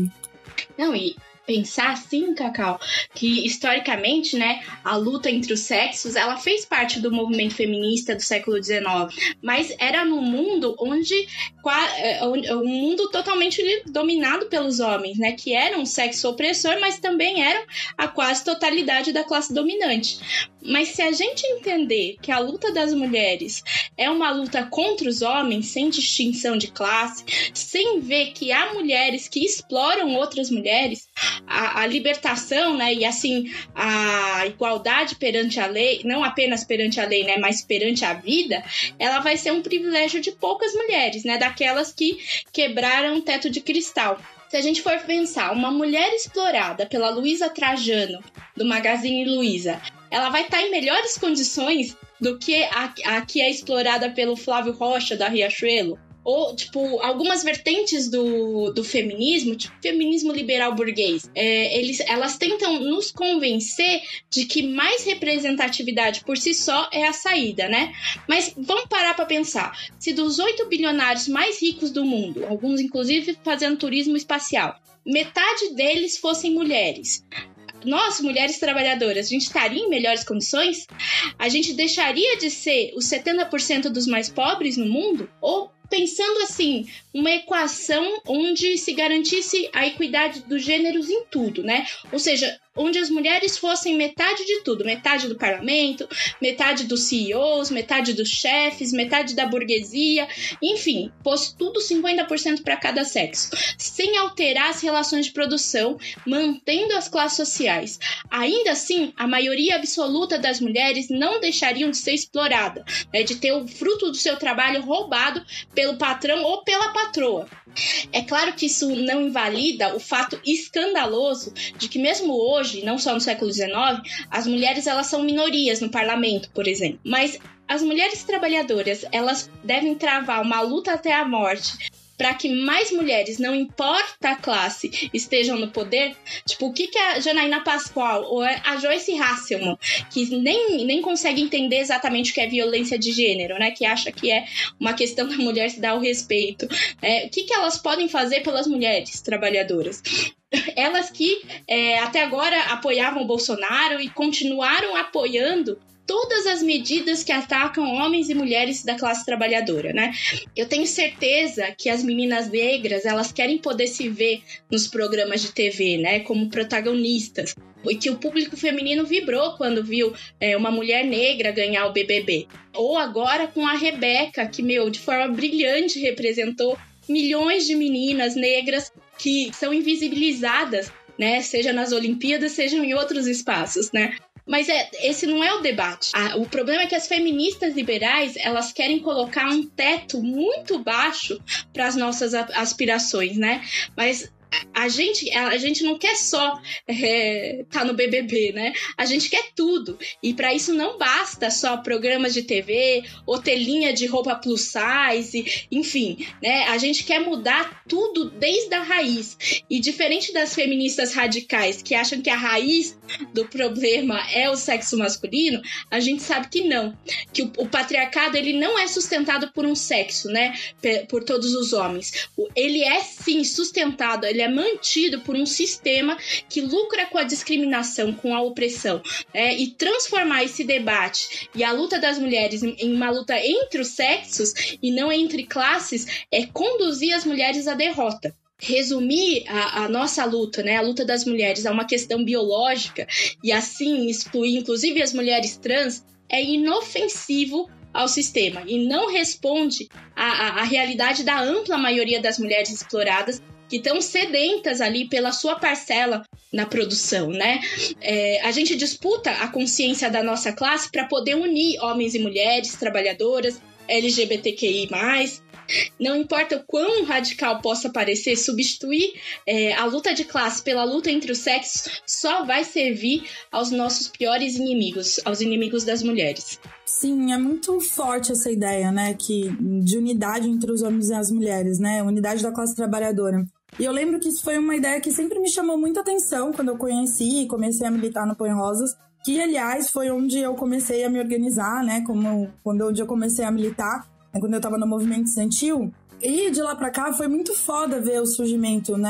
Não, e pensar assim, Cacau, que historicamente, né, a luta entre os sexos, ela fez parte do movimento feminista do século dezenove, mas era num mundo onde, um mundo totalmente dominado pelos homens, né, que eram um sexo opressor, mas também eram a quase totalidade da classe dominante. Mas se a gente entender que a luta das mulheres é uma luta contra os homens, sem distinção de classe, sem ver que há mulheres que exploram outras mulheres, a, a libertação, né, e assim a igualdade perante a lei, não apenas perante a lei, né, mas perante a vida, ela vai ser um privilégio de poucas mulheres, né, daquelas que quebraram o teto de cristal. Se a gente for pensar, uma mulher explorada pela Luísa Trajano, do Magazine Luiza, ela vai estar em melhores condições do que a, a que é explorada pelo Flávio Rocha, da Riachuelo? Ou, tipo, algumas vertentes do, do feminismo, tipo, feminismo liberal burguês, é, eles, elas tentam nos convencer de que mais representatividade por si só é a saída, né? Mas vamos parar para pensar. Se dos oito bilionários mais ricos do mundo, alguns inclusive fazendo turismo espacial, metade deles fossem mulheres, nós, mulheres trabalhadoras, a gente estaria em melhores condições? A gente deixaria de ser os setenta por cento dos mais pobres no mundo? Ou, pensando assim, uma equação onde se garantisse a equidade dos gêneros em tudo, né? Ou seja, onde as mulheres fossem metade de tudo, metade do parlamento, metade dos C E Os, metade dos chefes, metade da burguesia, enfim, fosse tudo cinquenta por cento para cada sexo, sem alterar as relações de produção, mantendo as classes sociais. Ainda assim, a maioria absoluta das mulheres não deixariam de ser explorada, né, de ter o fruto do seu trabalho roubado pelo patrão ou pela patroa. É claro que isso não invalida o fato escandaloso de que mesmo hoje, não só no século dezenove, as mulheres elas são minorias no parlamento, por exemplo. Mas as mulheres trabalhadoras, elas devem travar uma luta até a morte para que mais mulheres, não importa a classe, estejam no poder. Tipo, o que, que a Janaína Pascoal ou a Joyce Hasselman, que nem, nem consegue entender exatamente o que é violência de gênero, né? Que acha que é uma questão da mulher se dar o respeito. É, o que, que elas podem fazer pelas mulheres trabalhadoras? Elas que é, até agora apoiavam o Bolsonaro e continuaram apoiando todas as medidas que atacam homens e mulheres da classe trabalhadora, né? Eu tenho certeza que as meninas negras, elas querem poder se ver nos programas de T V, né? Como protagonistas. E que o público feminino vibrou quando viu é, uma mulher negra ganhar o B B B. Ou agora com a Rebeca, que, meu, de forma brilhante representou milhões de meninas negras que são invisibilizadas, né? Seja nas Olimpíadas, seja em outros espaços, né? Mas é, esse não é o debate. Ah, o problema é que as feministas liberais, elas querem colocar um teto muito baixo para as nossas aspirações, né? Mas a gente, a gente não quer só é, tá no B B B, né? A gente quer tudo. E para isso não basta só programas de T V ou ter linha de roupa plus size, enfim, né? A gente quer mudar tudo desde a raiz. E diferente das feministas radicais que acham que a raiz do problema é o sexo masculino, a gente sabe que não. Que o, o patriarcado, ele não é sustentado por um sexo, né? Por todos os homens. Ele é, sim, sustentado, ele é mantido por um sistema que lucra com a discriminação, com a opressão, né? E transformar esse debate e a luta das mulheres em uma luta entre os sexos e não entre classes é conduzir as mulheres à derrota. Resumir a, a nossa luta, né, a luta das mulheres a uma questão biológica e assim excluir inclusive as mulheres trans é inofensivo ao sistema e não responde à, à realidade da ampla maioria das mulheres exploradas que estão sedentas ali pela sua parcela na produção, né? É, a gente disputa a consciência da nossa classe para poder unir homens e mulheres, trabalhadoras, L G B T Q I mais. Não importa o quão radical possa parecer, substituir é, a luta de classe pela luta entre os sexos só vai servir aos nossos piores inimigos, aos inimigos das mulheres. Sim, é muito forte essa ideia, né, que, de unidade entre os homens e as mulheres, né, unidade da classe trabalhadora. E eu lembro que isso foi uma ideia que sempre me chamou muita atenção quando eu conheci e comecei a militar no Põe Rosas, que, aliás, foi onde eu comecei a me organizar, né, como, quando onde eu comecei a militar, quando eu tava no movimento estudantil. E de lá pra cá foi muito foda ver o surgimento, né,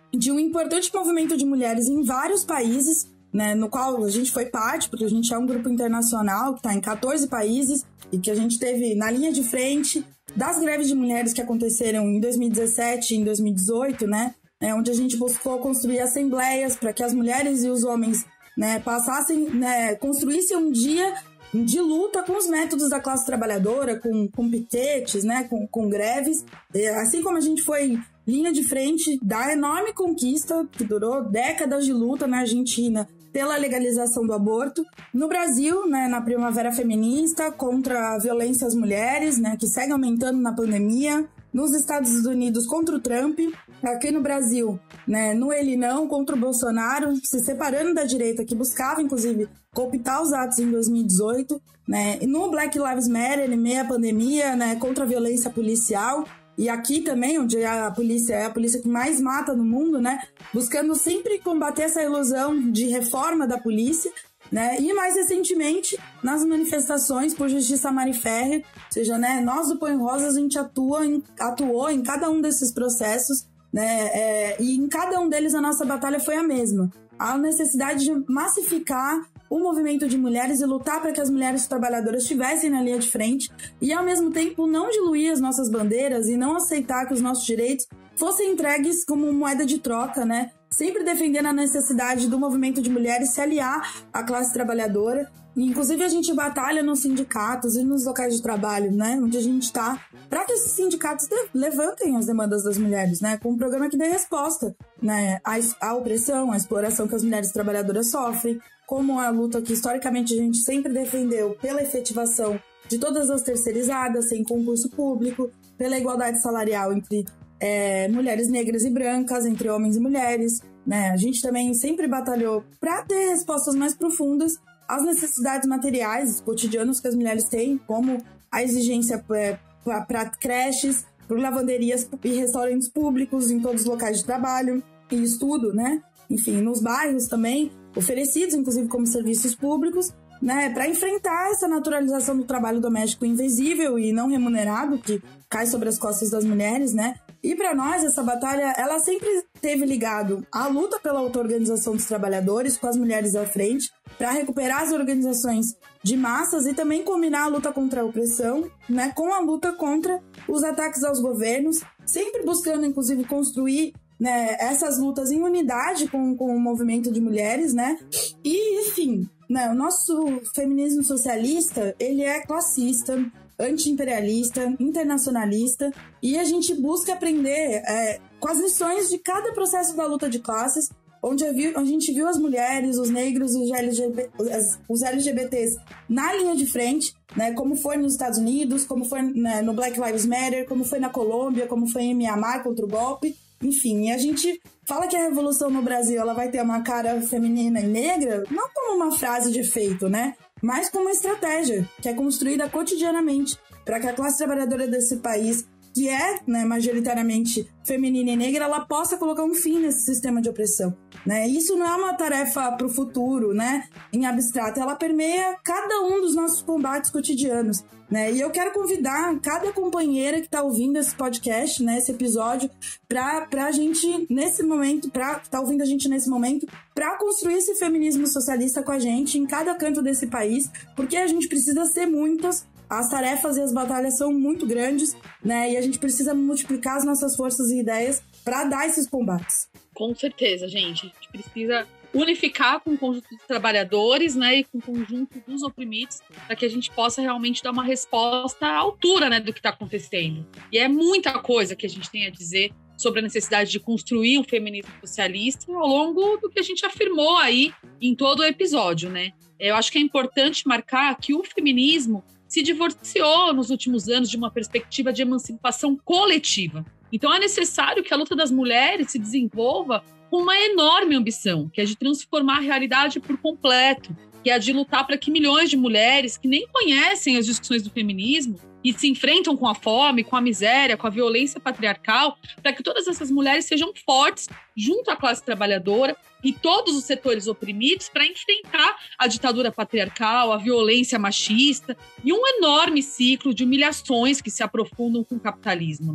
de um importante movimento de mulheres em vários países, né, no qual a gente foi parte, porque a gente é um grupo internacional que está em quatorze países e que a gente teve na linha de frente das greves de mulheres que aconteceram em dois mil e dezessete e em dois mil e dezoito, né, é, onde a gente buscou construir assembleias para que as mulheres e os homens, né, passassem, né, construíssem um dia de luta com os métodos da classe trabalhadora, com, com piquetes, né, com, com greves, assim como a gente foi linha de frente da enorme conquista que durou décadas de luta na Argentina pela legalização do aborto, no Brasil, né, na Primavera Feminista, contra a violência às mulheres, né, que segue aumentando na pandemia, nos Estados Unidos contra o Trump, aqui no Brasil, né, no Ele Não, contra o Bolsonaro, se separando da direita, que buscava, inclusive, cooptar os atos em dois mil e dezoito, né, e no Black Lives Matter, em meio à pandemia, né, contra a violência policial, e aqui também, onde a polícia é a polícia que mais mata no mundo, né, buscando sempre combater essa ilusão de reforma da polícia, né, e mais recentemente nas manifestações por justiça Mari Ferrer, ou seja, né, nós do Põe Rosas a gente atua em, atuou em cada um desses processos, né, é, e em cada um deles a nossa batalha foi a mesma, a necessidade de massificar o movimento de mulheres e lutar para que as mulheres trabalhadoras estivessem na linha de frente e, ao mesmo tempo, não diluir as nossas bandeiras e não aceitar que os nossos direitos fossem entregues como moeda de troca, né? Sempre defendendo a necessidade do movimento de mulheres se aliar à classe trabalhadora. E, inclusive, a gente batalha nos sindicatos e nos locais de trabalho, né? Onde a gente está, para que esses sindicatos levantem as demandas das mulheres, né? Com um programa que dê resposta, né? À, à opressão, à exploração que as mulheres trabalhadoras sofrem, como a luta que, historicamente, a gente sempre defendeu pela efetivação de todas as terceirizadas, sem concurso público, pela igualdade salarial entre é, mulheres negras e brancas, entre homens e mulheres, né? A gente também sempre batalhou para ter respostas mais profundas às necessidades materiais, cotidianos que as mulheres têm, como a exigência é, para creches, por lavanderias e restaurantes públicos em todos os locais de trabalho e estudo, né? Enfim, nos bairros também, oferecidos inclusive como serviços públicos, né, para enfrentar essa naturalização do trabalho doméstico invisível e não remunerado que cai sobre as costas das mulheres, né? E para nós essa batalha, ela sempre teve ligado à luta pela auto-organização dos trabalhadores com as mulheres à frente, para recuperar as organizações de massas e também combinar a luta contra a opressão, né, com a luta contra os ataques aos governos, sempre buscando inclusive construir, né, essas lutas em unidade com, com o movimento de mulheres, né? E, enfim, né, o nosso feminismo socialista, ele é classista, anti-imperialista, internacionalista, e a gente busca aprender é, com as lições de cada processo da luta de classes, onde a gente viu as mulheres, os negros e os, L G B T, os L G B Ts na linha de frente, né, como foi nos Estados Unidos, como foi, né, no Black Lives Matter, como foi na Colômbia, como foi em Mianmar contra o golpe. Enfim, a gente fala que a revolução no Brasil ela vai ter uma cara feminina e negra, não como uma frase de efeito, né? Mas como uma estratégia que é construída cotidianamente para que a classe trabalhadora desse país, que é, né, majoritariamente feminina e negra, ela possa colocar um fim nesse sistema de opressão, né? Isso não é uma tarefa para o futuro, né, em abstrato, ela permeia cada um dos nossos combates cotidianos, né? E eu quero convidar cada companheira que está ouvindo esse podcast, né, esse episódio, para a gente, nesse momento, para estar tá ouvindo a gente nesse momento, para construir esse feminismo socialista com a gente em cada canto desse país, porque a gente precisa ser muitas. As tarefas e as batalhas são muito grandes, né? E a gente precisa multiplicar as nossas forças e ideias para dar esses combates. Com certeza, gente. A gente precisa unificar com o conjunto dos trabalhadores, né? E com o conjunto dos oprimidos, para que a gente possa realmente dar uma resposta à altura, né, do que está acontecendo. E é muita coisa que a gente tem a dizer sobre a necessidade de construir um feminismo socialista ao longo do que a gente afirmou aí em todo o episódio, né? Eu acho que é importante marcar que o feminismo se divorciou nos últimos anos de uma perspectiva de emancipação coletiva. Então é necessário que a luta das mulheres se desenvolva com uma enorme ambição, que é de transformar a realidade por completo, que é de lutar para que milhões de mulheres que nem conhecem as discussões do feminismo e se enfrentam com a fome, com a miséria, com a violência patriarcal, para que todas essas mulheres sejam fortes junto à classe trabalhadora e todos os setores oprimidos para enfrentar a ditadura patriarcal, a violência machista e um enorme ciclo de humilhações que se aprofundam com o capitalismo, né?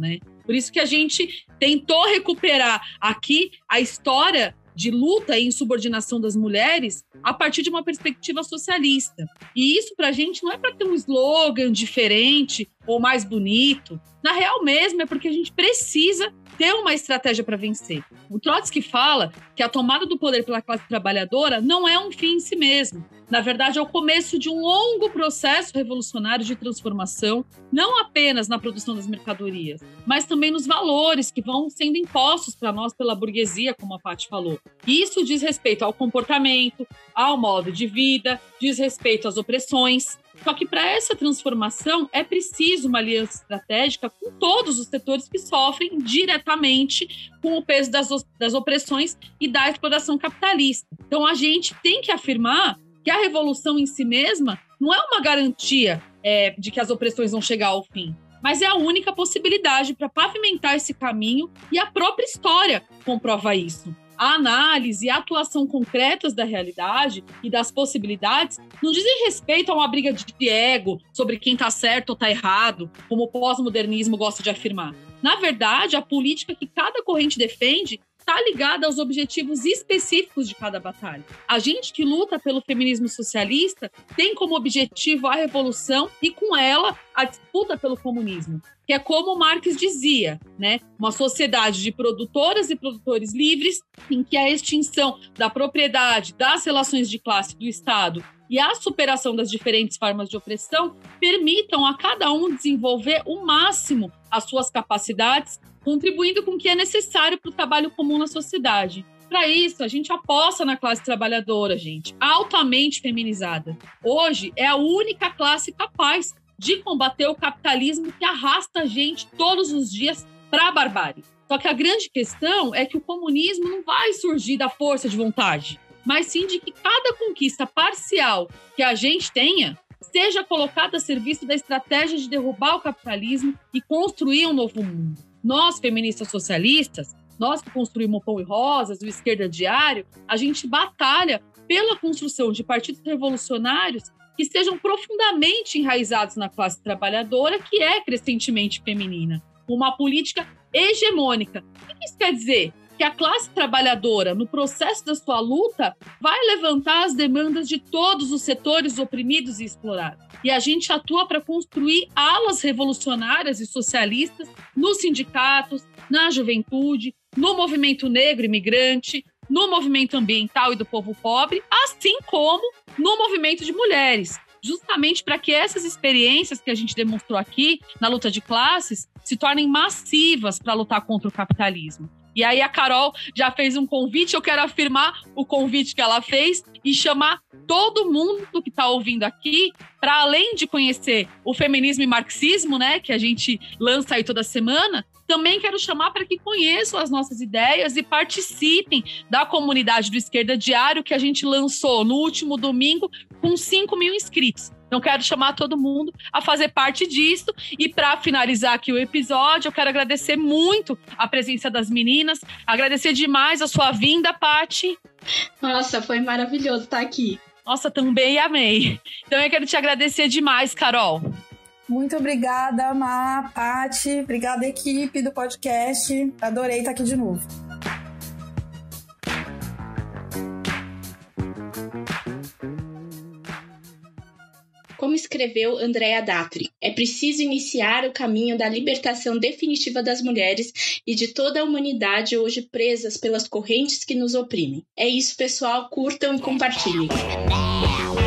Por isso que a gente tentou recuperar aqui a história de luta e insubordinação das mulheres a partir de uma perspectiva socialista. E isso para a gente não é para ter um slogan diferente ou mais bonito. Na real mesmo é porque a gente precisa ter uma estratégia para vencer. O Trotsky fala que a tomada do poder pela classe trabalhadora não é um fim em si mesmo. Na verdade, é o começo de um longo processo revolucionário de transformação, não apenas na produção das mercadorias, mas também nos valores que vão sendo impostos para nós pela burguesia, como a Paty falou. E isso diz respeito ao comportamento, ao modo de vida, diz respeito às opressões. Só que para essa transformação é preciso uma aliança estratégica com todos os setores que sofrem diretamente com o peso das, das opressões e da exploração capitalista. Então a gente tem que afirmar que a revolução em si mesma não é uma garantia é, de que as opressões vão chegar ao fim, mas é a única possibilidade para pavimentar esse caminho, e a própria história comprova isso. A análise e a atuação concretas da realidade e das possibilidades não dizem respeito a uma briga de ego sobre quem está certo ou está errado, como o pós-modernismo gosta de afirmar. Na verdade, a política que cada corrente defende está ligada aos objetivos específicos de cada batalha. A gente que luta pelo feminismo socialista tem como objetivo a revolução e, com ela, a disputa pelo comunismo, que é como Marx dizia, né? Uma sociedade de produtoras e produtores livres, em que a extinção da propriedade, das relações de classe do Estado e a superação das diferentes formas de opressão permitam a cada um desenvolver o máximo as suas capacidades, contribuindo com o que é necessário para o trabalho comum na sociedade. Para isso, a gente aposta na classe trabalhadora, gente, altamente feminizada. Hoje é a única classe capaz de combater o capitalismo que arrasta a gente todos os dias para a barbárie. Só que a grande questão é que o comunismo não vai surgir da força de vontade, mas sim de que cada conquista parcial que a gente tenha seja colocada a serviço da estratégia de derrubar o capitalismo e construir um novo mundo. Nós, feministas socialistas, nós que construímos o Pão e Rosas, o Esquerda Diário, a gente batalha pela construção de partidos revolucionários que estejam profundamente enraizados na classe trabalhadora, que é crescentemente feminina. Uma política hegemônica. O que isso quer dizer? Que a classe trabalhadora, no processo da sua luta, vai levantar as demandas de todos os setores oprimidos e explorados. E a gente atua para construir alas revolucionárias e socialistas nos sindicatos, na juventude, no movimento negro imigrante, no movimento ambiental e do povo pobre, assim como no movimento de mulheres, justamente para que essas experiências que a gente demonstrou aqui na luta de classes se tornem massivas para lutar contra o capitalismo. E aí a Carol já fez um convite, eu quero afirmar o convite que ela fez e chamar todo mundo que está ouvindo aqui para, além de conhecer o feminismo e marxismo, né, que a gente lança aí toda semana, também quero chamar para que conheçam as nossas ideias e participem da comunidade do Esquerda Diário que a gente lançou no último domingo com cinco mil inscritos. Então, quero chamar todo mundo a fazer parte disso. E para finalizar aqui o episódio, eu quero agradecer muito a presença das meninas, agradecer demais a sua vinda, Paty. Nossa, foi maravilhoso estar aqui. Nossa, também amei. Então, eu quero te agradecer demais, Carol. Muito obrigada, Má, Paty. Obrigada, equipe do podcast. Adorei estar aqui de novo. Como escreveu Andrea Datri, é preciso iniciar o caminho da libertação definitiva das mulheres e de toda a humanidade hoje presas pelas correntes que nos oprimem. É isso, pessoal. Curtam e compartilhem.